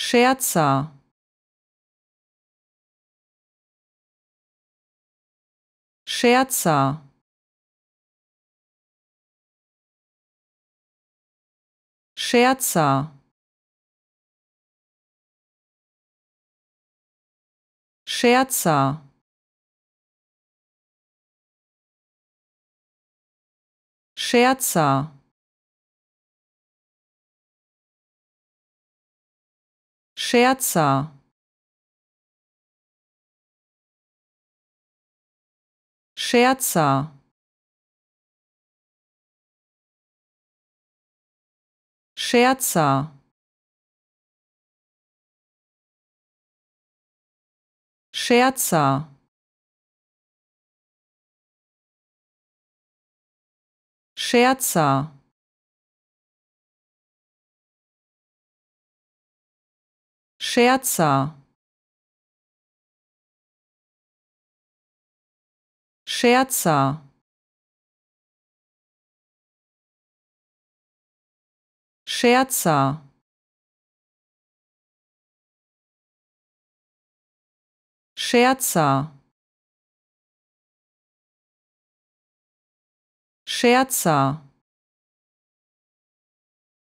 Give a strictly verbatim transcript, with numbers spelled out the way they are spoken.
Scherzer, Scherzer, Scherzer, Scherzer, Scherzer, Scherzer, Scherzer, Scherzer, Scherzer, Scherzer, Scherzer, Scherzer, Scherzer, Scherzer, Scherzer,